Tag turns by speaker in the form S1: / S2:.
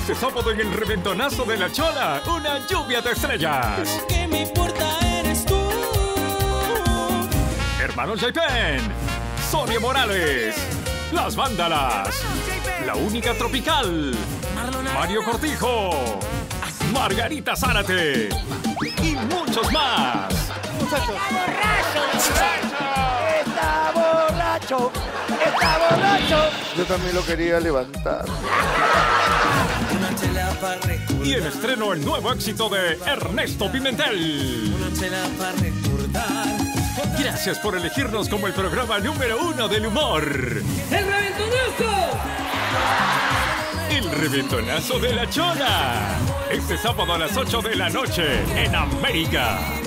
S1: Este sábado en el Reventonazo de la Chola, una lluvia de estrellas.
S2: Lo que me importa eres tú.
S1: Hermanos Jaipen, Sonia Morales, Las Vándalas, La Única Tropical, Mario Cortijo, Margarita Zárate y muchos más.
S3: Muchachos. ¡Está borracho! ¡Está borracho!
S4: Yo también lo quería levantar.
S2: Una chela para recordar.
S1: Y en estreno el nuevo éxito de Ernesto Pimentel.
S2: Una chela para recordar.
S1: Gracias por elegirnos como el programa número 1 del humor.
S2: ¡El Reventonazo!
S1: El Reventonazo de la Chola. Este sábado a las 8 de la noche en América.